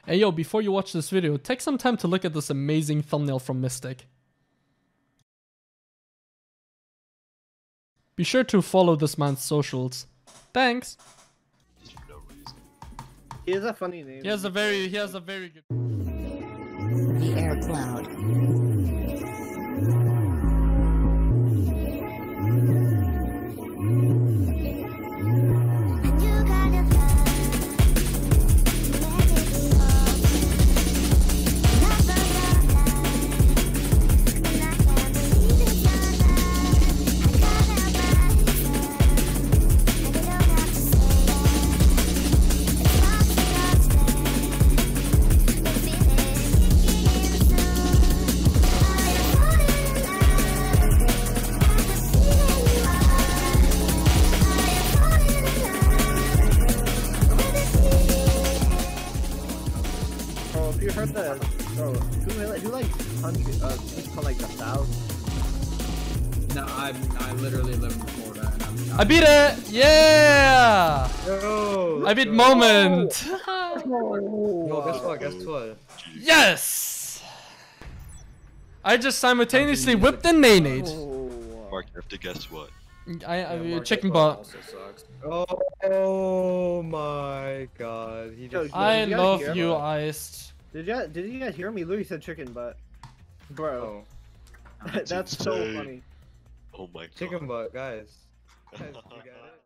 Hey yo, before you watch this video, take some time to look at this amazing thumbnail from Mystic. Be sure to follow this man's socials. Thanks. Just for no reason. He has a funny name. He has a very good. The air cloud. You heard the who like country it's called like the South. No, I literally live in Florida and I'm I beat it! Yeah! Yo, I beat Moment! Yo, guess what? Yes! I just simultaneously whipped and nanade. Mark, you have to guess what. Chicken butt. also sucks. Oh my god. He just I you guys love hear you, that? Iced. Did you guys hear me? Louis said chicken butt. Bro, Oh. that's so insane. funny. Oh my god. Chicken butt, guys. Guys, you got it?